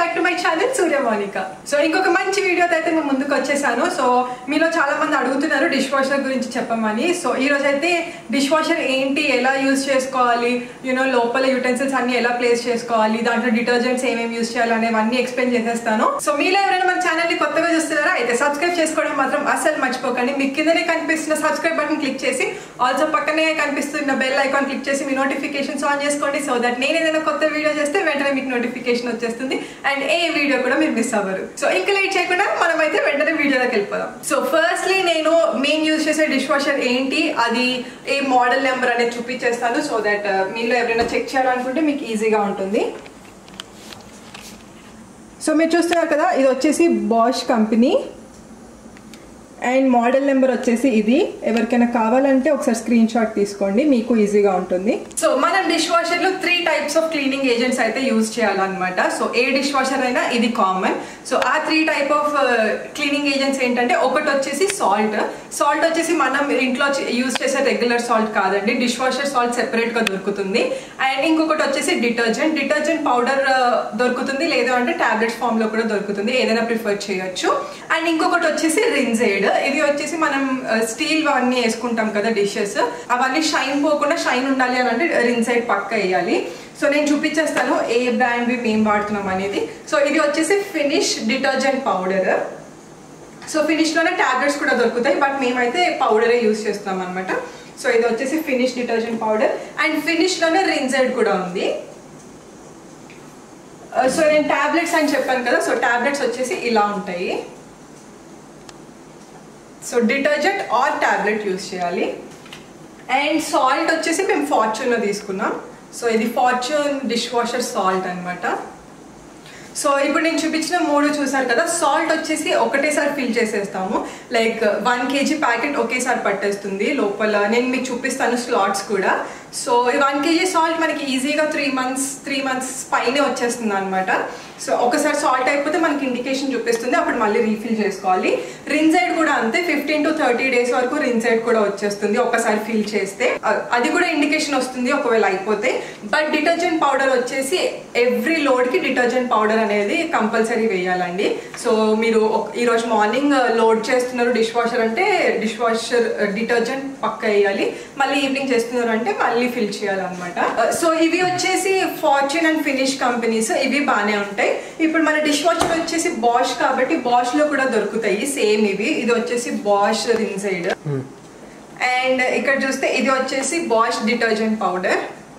Back to my channel Surya Monika. So ఇంకొక మంచి వీడియోతో అయితే మేము ముందుకు వచ్చేసాను. సో మీలో చాలా మంది అడుగుతున్నారు డిష్ వాషర్ గురించి చెప్పమని. సో ఈ రోజు అయితే డిష్ వాషర్ ఏంటి, ఎలా యూజ్ చేసుకోవాలి, లోపల యూటెన్సిల్స్ అన్ని ఎలా ప్లేస్ చేసుకోవాలి, దాంట్లో డిటర్జెంట్స్ ఏమేమి యూజ్ చేయాలి అనేవన్నీ ఎక్స్ప్లెయిన్ చేసేస్తాను. సో మీలో ఎవరైనా మన ఛానల్ ని కొత్తగా చూస్తున్నారా అయితే సబ్స్క్రైబ్ చేసుకోవడం మాత్రం అసలు మర్చిపోకండి. మీ కిందనే కనిపిస్తున్న సబ్స్క్రైబ్ బటన్ క్లిక్ చేసి ఆల్సో పక్కనే కనిపిస్తున్న బెల్ ఐకాన్ క్లిక్ చేసి మీ నోటిఫికేషన్స్ ఆన్ చేసుకోండి. సో దట్ నేను ఏదైనా కొత్త వీడియో చేస్తే వెంటనే మీకు నోటిఫికేషన్ వచ్చేస్తుంది అండ్ ఏ వీడియో కూడా మీరు మిస్ అవ్వరు. సో ఇంకా లేట్ చేయకుండా మనం అయితే వెంటనే వీడియోలోకి వెళ్ళిపోదాం. సో ఫస్ట్లీ నేను మెయిన్ యూజ్ చేసే డిష్ వాషర్ ఏంటి, అది ఏ మోడల్ నెంబర్ అనేది చూపించేస్తాను. సో దట్ మీలో ఎవరైనా చెక్ చేయాలనుకుంటే మీకు ఈజీగా ఉంటుంది. సో మీరు చూస్తున్నారు కదా, ఇది వచ్చేసి Bosch company and model number వచ్చేసి ఇది. ఎవరికైనా కావాలంటే ఒకసారి స్క్రీన్ షాట్ తీసుకోండి, మీకు ఈజీగా ఉంటుంది. సో మనం డిష్ వాషర్ లో 3 టైప్స్ ఆఫ్ క్లీనింగ్ ఏజెంట్స్ అయితే యూజ్ చేయాలన్నమాట. సో ఏ డిష్ వాషర్ అయినా ఇది కామన్. సో ఆ 3 టైప్ ఆఫ్ క్లీనింగ్ ఏజెంట్స్ ఏంటంటే, ఒకటి వచ్చేసి సాల్ట్. సాల్ట్ వచ్చేసి మనం ఇంట్లో యూజ్ చేసే రెగ్యులర్ సాల్ట్ కాదండి, డిష్ వాషర్ సాల్ట్ సెపరేట్ గా దొరుకుతుంది. అండ్ ఇంకొకటి వచ్చేసి డిటర్జెంట్ పౌడర్ దొరుకుతుంది, లేదా అంటే టాబ్లెట్స్ ఫామ్ లో కూడా దొరుకుతుంది, ఏదైనా ప్రిఫర్ చేయొచ్చు. అండ్ ఇంకొకటి వచ్చేసి రిన్సైడ్. ఇది వచ్చేసి మనం స్టీల్ అన్ని వేసుకుంటాం కదా డిషెస్, అవన్నీ షైన్ పోకుండా షైన్ ఉండాలి అని అంటే రిన్సైడ్ పక్క వేయాలి. సో నేను చూపించేస్తాను ఏ బ్రాండ్ మేము వాడుతున్నాం అనేది. సో ఇది వచ్చేసి finish detergent powder. So finish లోనే టాబ్లెట్స్ కూడా దొరుకుతాయి, బట్ మేమైతే పౌడరే యూజ్ చేస్తాం అనమాట. సో ఇది వచ్చేసి finish detergent powder and finish లోనే రిన్సైడ్ కూడా ఉంది. సో నేను టాబ్లెట్స్ అని చెప్పాను కదా, సో టాబ్లెట్స్ వచ్చేసి ఇలా ఉంటాయి. So detergent or tablet use చేయాలి. అండ్ సాల్ట్ వచ్చేసి మేము ఫార్చ్యూన్లో తీసుకున్నాం. సో ఇది ఫార్చ్యూన్ డిష్ వాషర్ సాల్ట్ అనమాట. సో ఇప్పుడు నేను చూపించిన 3 చూసారు కదా, సాల్ట్ వచ్చేసి ఒకటేసారి ఫిల్ చేసేస్తాము. లైక్ 1 kg ప్యాకెట్ ఒకేసారి పట్టేస్తుంది లోపల. నేను మీకు చూపిస్తాను స్లాట్స్ కూడా. సో 1 kg సాల్ట్ మనకి ఈజీగా 3 months పైనే వచ్చేస్తుంది అనమాట. సో ఒకసారి సాల్ట్ అయిపోతే మనకి ఇండికేషన్ చూపిస్తుంది, అప్పుడు మళ్ళీ రీఫిల్ చేసుకోవాలి. రిన్సైడ్ కూడా అంతే, 15 to 30 days వరకు రిన్సైడ్ కూడా వచ్చేస్తుంది ఒకసారి ఫిల్ చేస్తే. అది కూడా ఇండికేషన్ వస్తుంది ఒకవేళ అయిపోతే. బట్ డిటర్జెంట్ పౌడర్ వచ్చేసి ఎవ్రీ లోడ్ కి డిటర్జెంట్ పౌడర్ అనేది కంపల్సరీ వేయాలండి. సో మీరు ఈరోజు మార్నింగ్ లోడ్ చేస్తున్నారు డిష్ వాషర్ అంటే డిష్ వాషర్ డిటర్జెంట్ పక్క వేయాలి, మళ్ళీ ఈవినింగ్ చేస్తున్నారు అంటే మళ్ళీ ఫిల్ చేయాలన్నమాట. సో ఇవి వచ్చేసి ఫార్చ్యూన్ అండ్ ఫినిష్ కంపెనీస్, ఇవి బాగానే ఉంటాయి. ఇప్పుడు మన డిష్ వాషర్ వచ్చేసి బాష్ కాబట్టి బాష్ లో కూడా దొరుకుతాయి సేమ్ ఇవి. ఇది వచ్చేసి బాష్ ఇన్సైడ్ అండ్ ఇక్కడ చూస్తే ఇది వచ్చేసి బాష్ డిటర్జెంట్ పౌడర్.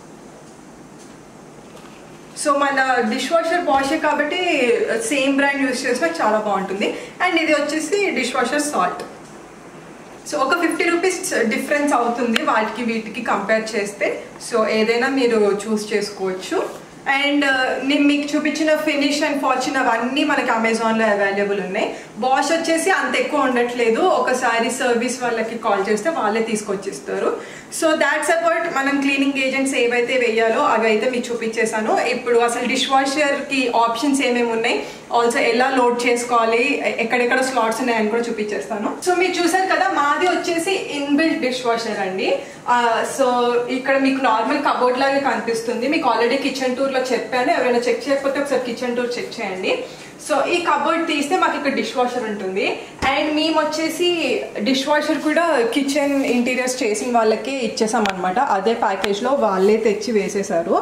సో మన డిష్ వాషర్ బాషే కాబట్టి సేమ్ బ్రాండ్ యూజ్ చేసినా చాలా బాగుంటుంది. అండ్ ఇది వచ్చేసి డిష్ వాషర్ సాల్ట్. సో ఒక 50 రూపీస్ డిఫరెన్స్ అవుతుంది వాటికి వీటికి కంపేర్ చేస్తే. సో ఏదైనా మీరు చూస్ చేసుకోవచ్చు. అండ్ నేను మీకు చూపించిన ఫినిష్ అండ్ ఫార్చ్యూన్ అవన్నీ మనకి అమెజాన్లో అవైలబుల్ ఉన్నాయి. బాష్ వచ్చేసి అంత ఎక్కువ ఉండట్లేదు, ఒకసారి సర్వీస్ వాళ్ళకి కాల్ చేస్తే వాళ్ళే తీసుకొచ్చిస్తారు. సో దాట్స్ అబౌట్ మనం క్లీనింగ్ ఏజెంట్స్ ఏవైతే వేయాలో అవి అయితే మీకు చూపించేసాను. ఇప్పుడు అసలు డిష్ వాషర్కి ఆప్షన్స్ ఏమేమి ఉన్నాయి, ఆల్సో ఎలా లోడ్ చేసుకోవాలి, ఎక్కడెక్కడ స్లాట్స్ ఉన్నాయని కూడా చూపించేస్తాను. సో మీరు చూసారు కదా, మాది వచ్చేసి ఇన్బిల్ట్ డిష్ వాషర్ అండి. సో ఇక్కడ మీకు నార్మల్ కబోర్డ్ లాగా కనిపిస్తుంది. మీకు ఆల్రెడీ కిచెన్ టూర్ లో చెప్పాను, ఎవరైనా చెక్ చేయకపోతే ఒకసారి కిచెన్ టూర్ చెక్ చేయండి. సో ఈ కబోర్డ్ తీస్తే మాకు ఇక్కడ డిష్ వాషర్ ఉంటుంది. అండ్ మేము వచ్చేసి డిష్ వాషర్ కూడా కిచెన్ ఇంటీరియర్స్ చేసిన వాళ్ళకి ఇచ్చేసాం అనమాట. అదే ప్యాకేజ్లో వాళ్ళే తెచ్చి వేసేసారు.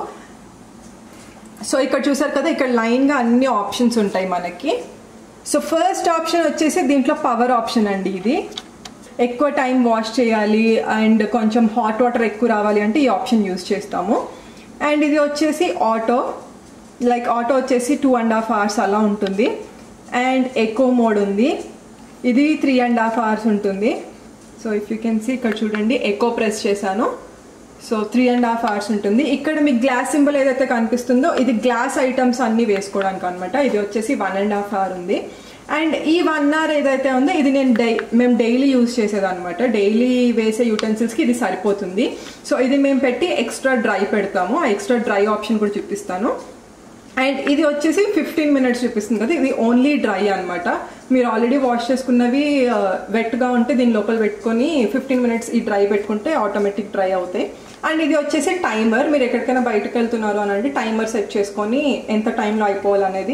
సో ఇక్కడ చూసారు కదా, ఇక్కడ లైన్గా అన్ని ఆప్షన్స్ ఉంటాయి మనకి. సో ఫస్ట్ ఆప్షన్ వచ్చేసి దీంట్లో పవర్ ఆప్షన్ అండి. ఇది ఎక్కువ టైం వాష్ చేయాలి అండ్ కొంచెం హాట్ వాటర్ ఎక్కువ రావాలి అంటే ఈ ఆప్షన్ యూజ్ చేస్తాము. అండ్ ఇది వచ్చేసి ఆటో, లైక్ ఆటో వచ్చేసి 2.5 hours అలా ఉంటుంది. అండ్ ఎకో మోడ్ ఉంది, ఇది 3.5 hours ఉంటుంది. So if you can see ఇక్కడ చూడండి, ఎకో ప్రెస్ చేశాను. సో 3.5 hours ఉంటుంది. ఇక్కడ మీకు గ్లాస్ సింబల్ ఏదైతే కనిపిస్తుందో ఇది గ్లాస్ ఐటమ్స్ అన్ని వేసుకోవడానికి అనమాట. ఇది వచ్చేసి 1.5 hour ఉంది. అండ్ ఈ 1 hour ఏదైతే ఉందో ఇది మేము డైలీ యూజ్ చేసేది అనమాట. డైలీ వేసే యూటెన్సిల్స్కి ఇది సరిపోతుంది. సో ఇది మేము పెట్టి ఎక్స్ట్రా డ్రై పెడతాము, ఆ ఎక్స్ట్రా డ్రై ఆప్షన్ కూడా చూపిస్తాను. అండ్ ఇది వచ్చేసి 15 minutes చూపిస్తుంది కదా, ఇది ఓన్లీ డ్రై అనమాట. మీరు ఆల్రెడీ వాష్ చేసుకున్నవి వెట్గా ఉంటే దీని లోపల పెట్టుకొని 15 minutes ఈ డ్రై పెట్టుకుంటే ఆటోమేటిక్ డ్రై అవుతాయి. అండ్ ఇది వచ్చేసి టైమర్, మీరు ఎక్కడికైనా బయటకు వెళ్తున్నారు అని అంటే టైమర్ సెట్ చేసుకొని ఎంత టైంలో అయిపోవాలనేది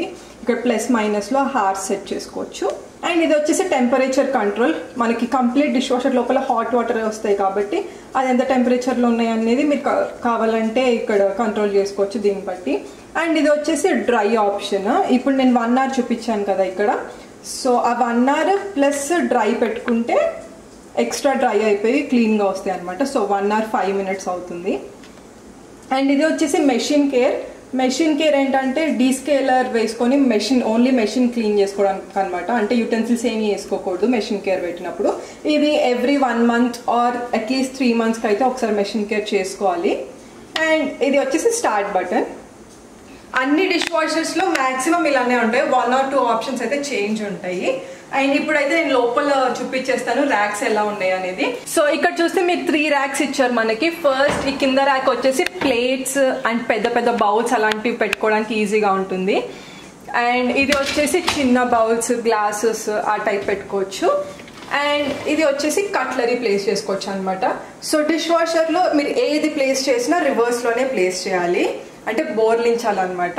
ఇక్కడ ప్లస్ మైనస్లో హార్స్ సెట్ చేసుకోవచ్చు. అండ్ ఇది వచ్చేసి టెంపరేచర్ కంట్రోల్. మనకి కంప్లీట్ డిష్ వాషర్ లోపల హాట్ వాటర్ వస్తాయి కాబట్టి అది ఎంత టెంపరేచర్లో ఉన్నాయి అనేది మీరు కావాలంటే ఇక్కడ కంట్రోల్ చేసుకోవచ్చు దీన్ని బట్టి. అండ్ ఇది వచ్చేసి డ్రై ఆప్షన్. ఇప్పుడు నేను 1 hour చూపించాను కదా ఇక్కడ. సో ఆ 1 hour ప్లస్ డ్రై పెట్టుకుంటే ఎక్స్ట్రా డ్రై అయిపోయి క్లీన్గా వస్తాయి అనమాట. సో 1 hour 5 minutes అవుతుంది. అండ్ ఇది వచ్చేసి మెషిన్ కేర్. మెషిన్ కేర్ ఏంటంటే డీస్కేలర్ వేసుకొని ఓన్లీ మెషిన్ క్లీన్ చేసుకోవడానికి అనమాట. అంటే యూటెన్సిల్స్ ఏమీ వేసుకోకూడదు మెషిన్ కేర్ పెట్టినప్పుడు. ఇది ఎవ్రీ 1 month ఆర్ అట్లీస్ట్ 3 monthsకి అయితే ఒకసారి మెషిన్ కేర్ చేసుకోవాలి. అండ్ ఇది వచ్చేసి స్టార్ట్ బటన్. అన్ని డిష్ వాషర్స్లో మ్యాక్సిమం ఇలానే ఉంటాయి. 1 or 2 ఆప్షన్స్ అయితే చేంజ్ ఉంటాయి. అండ్ ఇప్పుడైతే నేను లోపల చూపించేస్తాను ర్యాక్స్ ఎలా ఉన్నాయి అనేది. సో ఇక్కడ చూస్తే మీరు 3 racks ఇచ్చారు మనకి. ఫస్ట్ ఈ కింద ర్యాక్ వచ్చేసి ప్లేట్స్ అండ్ పెద్ద పెద్ద బౌల్స్ అలాంటివి పెట్టుకోవడానికి ఈజీగా ఉంటుంది. అండ్ ఇది వచ్చేసి చిన్న బౌల్స్, గ్లాసెస్ ఆ టైప్ పెట్టుకోవచ్చు. అండ్ ఇది వచ్చేసి కట్లరీ ప్లేస్ చేసుకోవచ్చు అనమాట. సో డిష్ వాషర్లో మీరు ఏది ప్లేస్ చేసినా రివర్స్లోనే ప్లేస్ చేయాలి, అంటే బోర్లించాలన్నమాట.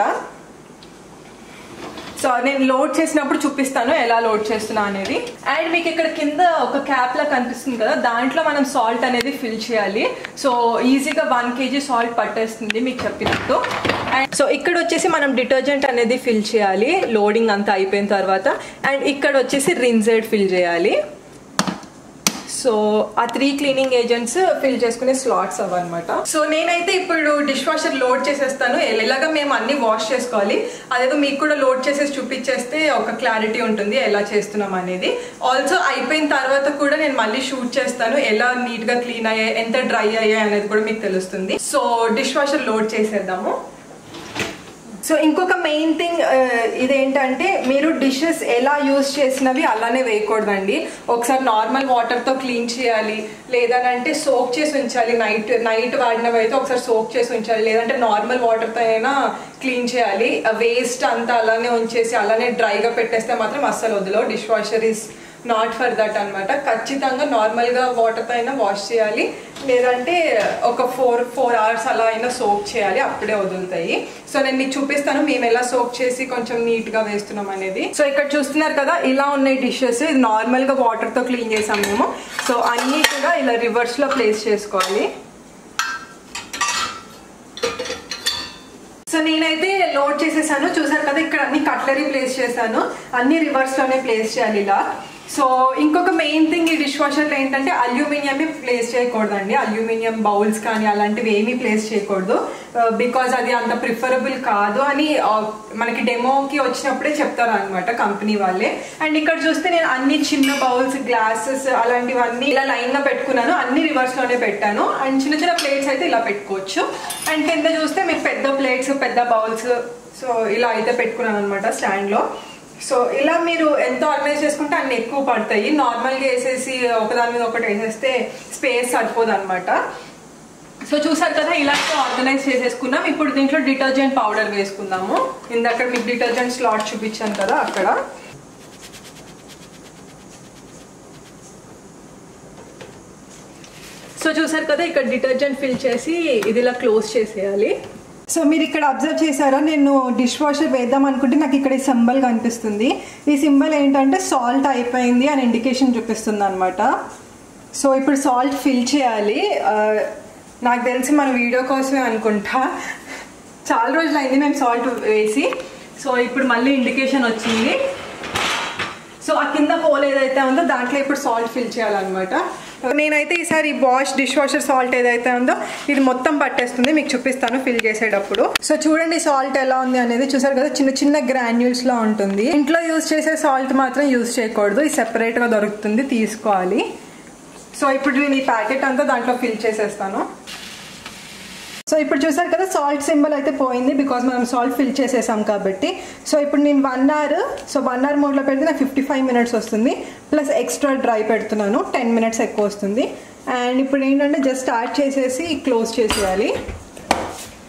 సో నేను లోడ్ చేసినప్పుడు చూపిస్తాను ఎలా లోడ్ చేస్తున్నా అనేది. అండ్ మీకు ఇక్కడ కింద ఒక క్యాప్ లా కనిపిస్తుంది కదా, దాంట్లో మనం సాల్ట్ అనేది ఫిల్ చేయాలి. సో ఈజీగా 1 kg సాల్ట్ పట్టేస్తుంది మీకు చెప్పినట్టు. అండ్ సో ఇక్కడ వచ్చేసి మనం డిటర్జెంట్ అనేది ఫిల్ చేయాలి లోడింగ్ అంతా అయిపోయిన తర్వాత. అండ్ ఇక్కడ వచ్చేసి రిన్సైడ్ ఫిల్ చేయాలి. సో ఆ 3 cleaning agents ఫిల్ చేసుకునే స్లాట్స్ అవన్నమాట. సో నేనైతే ఇప్పుడు డిష్ వాషర్ లోడ్ చేసేస్తాను. ఎలాగా మేము అన్ని వాష్ చేసుకోవాలి అదేదో మీకు కూడా లోడ్ చేసేసి చూపించేస్తే ఒక క్లారిటీ ఉంటుంది ఎలా చేస్తున్నాం అనేది. ఆల్సో అయిపోయిన తర్వాత కూడా నేను మళ్ళీ షూట్ చేస్తాను ఎలా నీట్గా క్లీన్ అయ్యాయి, ఎంత డ్రై అయ్యాయి అనేది కూడా మీకు తెలుస్తుంది. సో డిష్ వాషర్ లోడ్ చేసేద్దాము. సో ఇంకొక మెయిన్ థింగ్ ఇదేంటంటే మీరు డిషెస్ ఎలా యూజ్ చేసినవి అలానే వేయకూడదండి. ఒకసారి నార్మల్ వాటర్తో క్లీన్ చేయాలి, లేదంటే సోక్ చేసి ఉంచాలి. నైట్ వాడినవి అయితే ఒకసారి సోక్ చేసి ఉంచాలి, లేదంటే నార్మల్ వాటర్తో అయినా క్లీన్ చేయాలి. వేస్ట్ అంతా అలానే ఉంచేసి అలానే డ్రైగా పెట్టేస్తే మాత్రం అస్సలు వదిలో. Dish washer is not for that అనమాట. ఖచ్చితంగా నార్మల్గా వాటర్తో అయినా వాష్ చేయాలి, లేదంటే ఒక 4 hours అలా అయినా సోక్ చేయాలి, అప్పుడే వదులుతాయి. సో నేను మీకు చూపిస్తాను మేము ఎలా సోక్ చేసి కొంచెం నీట్గా వేస్తున్నాం అనేది. సో ఇక్కడ చూస్తున్నారు కదా ఇలా ఉన్నాయి డిషెస్. ఇది నార్మల్గా వాటర్తో క్లీన్ చేసాం మేము. సో అన్నీ కూడా ఇలా రివర్స్లో ప్లేస్ చేసుకోవాలి. సో నేనైతే లోడ్ చేసేసాను, చూసారు కదా ఇక్కడ అన్ని కట్లరీ ప్లేస్ చేశాను. అన్ని రివర్స్లోనే ప్లేస్ చేయాలి ఇలా. సో ఇంకొక మెయిన్ థింగ్ ఈ డిష్ వాషర్లో ఏంటంటే అల్యూమినియం ప్లేస్ చేయకూడదండి. అల్యూమినియం బౌల్స్ కానీ అలాంటివి ఏమీ ప్లేస్ చేయకూడదు, బికాజ్ అది అంత ప్రిఫరబుల్ కాదు అని మనకి డెమోకి వచ్చినప్పుడే చెప్తారు అనమాట కంపెనీ వాళ్ళే. అండ్ ఇక్కడ చూస్తే నేను అన్ని చిన్న బౌల్స్, గ్లాసెస్ అలాంటివన్నీ ఇలా లైన్గా పెట్టుకున్నాను. అన్ని రివర్స్లోనే పెట్టాను. అండ్ చిన్న చిన్న ప్లేట్స్ అయితే ఇలా పెట్టుకోవచ్చు. అండ్ కింద చూస్తే మీకు పెద్ద ప్లేట్స్, పెద్ద బౌల్స్ సో ఇలా అయితే పెట్టుకున్నాను అనమాట స్టాండ్లో. సో ఇలా మీరు ఎంత ఆర్గనైజ్ చేసుకుంటే అన్ని ఎక్కువ పడతాయి. నార్మల్గా వేసేసి ఒకదాని మీద ఒకటి వేసేస్తే స్పేస్ సరిపోదు అనమాట. సో చూసారు కదా ఇలా ఆర్గనైజ్ చేసేసుకున్నాం. ఇప్పుడు దీంట్లో డిటర్జెంట్ పౌడర్ వేసుకుందాము. ఇందాక మీకు డిటర్జెంట్ స్లాట్ చూపించాను కదా అక్కడ. సో చూసారు కదా ఇక్కడ డిటర్జెంట్ ఫిల్ చేసి ఇది ఇలా క్లోజ్ చేసేయాలి. సో మీరు ఇక్కడ అబ్జర్వ్ చేశారా, నేను డిష్ వాషర్ వేద్దాం అనుకుంటే నాకు ఇక్కడ ఈ సింబల్ కనిపిస్తుంది. ఈ సింబల్ ఏంటంటే సాల్ట్ అయిపోయింది అని ఇండికేషన్ చూపిస్తుంది అనమాట. సో ఇప్పుడు సాల్ట్ ఫిల్ చేయాలి. నాకు తెలిసి మన వీడియో కోసమే అనుకుంటా, చాలా రోజులు అయింది మేము సాల్ట్ వేసి. సో ఇప్పుడు మళ్ళీ ఇండికేషన్ వచ్చింది. సో ఆ కింద హోల్ ఏదైతే ఉందో దాంట్లో ఇప్పుడు సాల్ట్ ఫిల్ చేయాలన్నమాట. నేనైతే ఈసారి బాష్ డిష్ వాషర్ సాల్ట్ ఏదైతే ఉందో ఇది మొత్తం పట్టేస్తుంది, మీకు చూపిస్తాను ఫిల్ చేసేటప్పుడు. సో చూడండి సాల్ట్ ఎలా ఉంది అనేది. చూసారు కదా చిన్న చిన్న గ్రాన్యూల్స్లో ఉంటుంది. ఇంట్లో యూజ్ చేసే సాల్ట్ మాత్రం యూజ్ చేయకూడదు, ఇది సెపరేట్గా దొరుకుతుంది, తీసుకోవాలి. సో ఇప్పుడు నేను ఈ ప్యాకెట్ అంతా దాంట్లో ఫిల్ చేసేస్తాను. సో ఇప్పుడు చూసారు కదా సాల్ట్ సింబల్ అయితే పోయింది, బికాజ్ మనం సాల్ట్ ఫిల్ చేసేసాం కాబట్టి. సో ఇప్పుడు నేను 1 hour, సో 1 hour మోడ్లో పెడితే నాకు 55 minutes వస్తుంది, ప్లస్ ఎక్స్ట్రా డ్రై పెడుతున్నాను 10 minutes ఎక్కువ వస్తుంది. అండ్ ఇప్పుడు ఏంటంటే జస్ట్ స్టార్ట్ చేసేసి క్లోజ్ చేసేయాలి.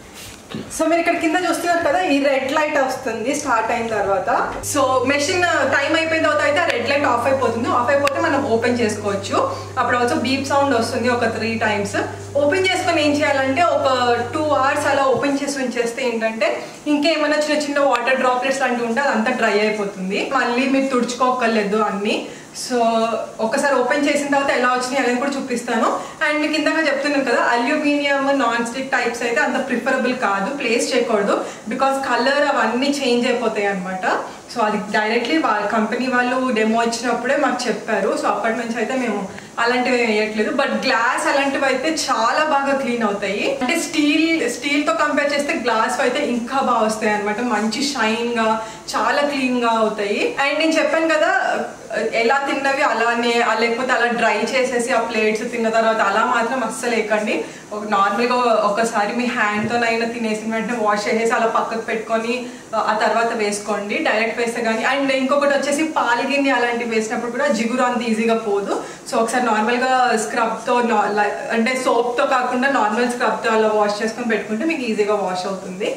సో మీరు ఇక్కడ కింద చూస్తున్నారు కదా, ఈ రెడ్ లైట్ వస్తుంది స్టార్ట్ అయిన తర్వాత. సో మెషిన్ టైం అయిపోయిన తర్వాత అయితే ఆ రెడ్ లైట్ ఆఫ్ అయిపోతుంది. ఆఫ్ అయిపోతే మనం ఓపెన్ చేసుకోవచ్చు. అప్పుడు ఆల్సో బీప్ సౌండ్ వస్తుంది ఒక 3 times. ఓపెన్ చేసుకొని ఏం చేయాలంటే ఒక 2 hours అలా ఓపెన్ చేసి ఉంచేస్తే ఏంటంటే ఇంకేమైనా చిన్న చిన్న వాటర్ డ్రాప్లెట్స్ లాంటివి ఉంటే అదంతా డ్రై అయిపోతుంది. మళ్ళీ మీరు తుడుచుకోకర్లేదు అన్ని. సో ఒకసారి ఓపెన్ చేసిన తర్వాత ఎలా వచ్చినాయి అనేది కూడా చూపిస్తాను. అండ్ మీకు ఇందాక చెప్తున్నాను కదా, అల్యూమినియం నాన్ స్టిక్ టైప్స్ అయితే అంత ప్రిఫరబుల్ కాదు, ప్లేస్ చేయకూడదు. బికాస్ కలర్ అవన్నీ చేంజ్ అయిపోతాయి అనమాట. సో అది డైరెక్ట్లీ కంపెనీ వాళ్ళు డెమో ఇచ్చినప్పుడే మాకు చెప్పారు. సో అప్పటి నుంచి అయితే మేము అలాంటివి వేయట్లేదు. బట్ గ్లాస్ అలాంటివి అయితే చాలా బాగా క్లీన్ అవుతాయి. అంటే స్టీల్తో కంపేర్ చేస్తే గ్లాస్ అయితే ఇంకా బాగా వస్తాయి అనమాట. మంచి షైన్గా చాలా క్లీన్గా అవుతాయి. అండ్ నేను చెప్పాను కదా, ఎలా తిన్నవి అలానే, లేకపోతే అలా డ్రై చేసేసి ఆ ప్లేట్స్ తిన్న తర్వాత అలా మాత్రం అస్సలు వేయకండి. నార్మల్గా ఒకసారి మీ హ్యాండ్తోనైనా తినేసిన వెంటనే వాష్ చేసేసి అలా పక్కకు పెట్టుకొని ఆ తర్వాత వేసుకోండి, డైరెక్ట్ వేస్తే కానీ. అండ్ ఇంకొకటి వచ్చేసి పాలగిన్ని అలాంటివి వేసినప్పుడు కూడా జిగురు అంత ఈజీగా పోదు. సో ఒకసారి నార్మల్గా స్క్రబ్తో, అంటే సోప్తో కాకుండా నార్మల్ స్క్రబ్తో అలా వాష్ చేసుకొని పెట్టుకుంటే మీకు ఈజీగా వాష్ అవుతుంది.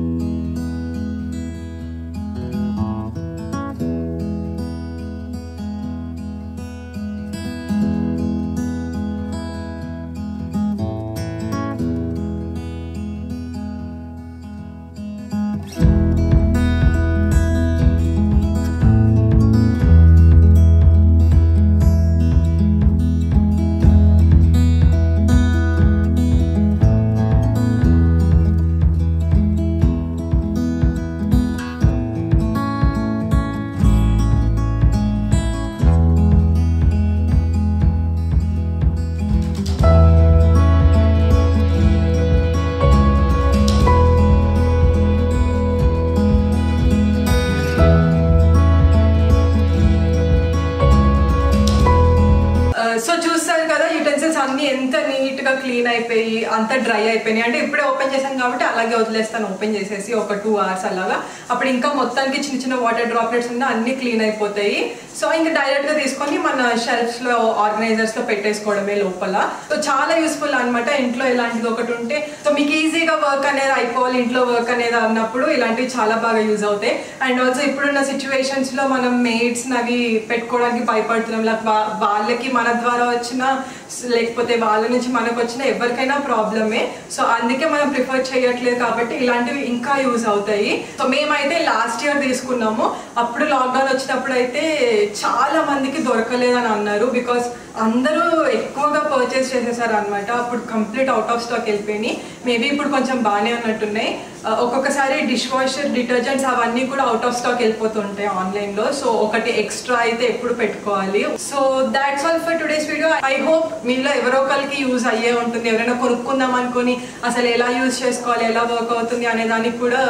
సో చూస్తారు కదా, యూటెన్సిల్స్ అన్ని ఎంత నీట్ గా క్లీన్ అయిపోయి అంత డ్రై అయిపోయినాయి. అంటే ఇప్పుడే ఓపెన్ చేశాను కాబట్టి అలాగే వదిలేస్తాను, ఓపెన్ చేసేసి ఒక 2 hours అలాగా. అప్పుడు ఇంకా మొత్తానికి చిన్న చిన్న వాటర్ డ్రాప్లెట్స్ ఉన్నా అన్ని క్లీన్ అయిపోతాయి. సో ఇంకా డైరెక్ట్ గా తీసుకొని మన షెల్ఫ్స్ లో, ఆర్గనైజర్స్ లో పెట్టేసుకోవడమే లోపల. సో చాలా యూస్ఫుల్ అనమాట. ఇంట్లో ఇలాంటిది ఒకటి ఉంటే సో మీకు ఈజీగా వర్క్ అనేది అయిపోవాలి, ఇంట్లో వర్క్ అనేది అన్నప్పుడు ఇలాంటివి చాలా బాగా యూజ్ అవుతాయి. అండ్ ఆల్సో ఇప్పుడున్న సిచ్యువేషన్స్ లో మనం మేడ్స్ అవి పెట్టుకోవడానికి భయపడుతున్నాం. వాళ్ళకి మన ద్వారా వచ్చిన, లేకపోతే వాళ్ళ నుంచి మనకు వచ్చిన ఎవరికైనా ప్రాబ్లమే. సో అందుకే మనం ప్రిఫర్ చేయట్లేదు కాబట్టి ఇలాంటివి ఇంకా యూజ్ అవుతాయి. సో మేమైతే లాస్ట్ ఇయర్ తీసుకున్నాము. అప్పుడు లాక్డౌన్ వచ్చినప్పుడు అయితే చాలా మందికి దొరకలేదని అన్నారు. బికాస్ అందరూ ఎక్కువగా పర్చేస్ చేసేసారు అనమాట. అప్పుడు కంప్లీట్ అవుట్ ఆఫ్ స్టాక్ వెళ్ళిపోయినాయి. మేబీ ఇప్పుడు కొంచెం బాగానే ఉన్నట్టున్నాయి. ఒక్కొక్కసారి డిష్ వాషర్, డిటర్జెంట్స్ అవన్నీ కూడా అవుట్ ఆఫ్ స్టాక్ వెళ్ళిపోతుంటాయి ఆన్లైన్లో. సో ఒకటి ఎక్స్ట్రా అయితే ఎప్పుడు పెట్టుకోవాలి. So that's all for today's video. I hope మీలో ఎవరో ఒకరికి యూజ్ అయ్యే ఉంటుంది. ఎవరైనా కొనుక్కుందాం అనుకుని అసలు ఎలా యూజ్ చేసుకోవాలి, ఎలా వర్క్ అవుతుంది అనే దానికి కూడా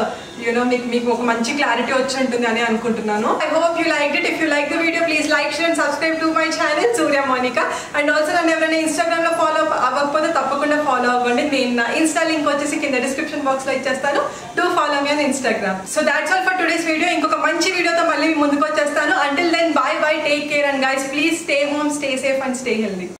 మీకు ఒక మంచి క్లారిటీ వచ్చి ఉంటుంది అని అనుకుంటున్నాను. I hope you like it. If you like the video please like, share and subscribe to my channel Surya Monika. And also నన్ను ఎవరైనా ఇన్స్టాగ్రామ్ లో ఫాలో అవ్వకపోతే తప్పకుండా ఫాలో అవ్వండి. నేను నా ఇన్స్టా లింక్ వచ్చేసి కింద డిస్క్రిప్షన్ బాక్స్ లో ఇచ్చేస్తాను. Do follow me on Instagram. So that's all for today's video. ఇంకొక మంచి వీడియోతో మళ్ళీ ముందుకు వచ్చేస్తాను. Until then bye bye, take care and guys please stay home, stay safe and stay healthy.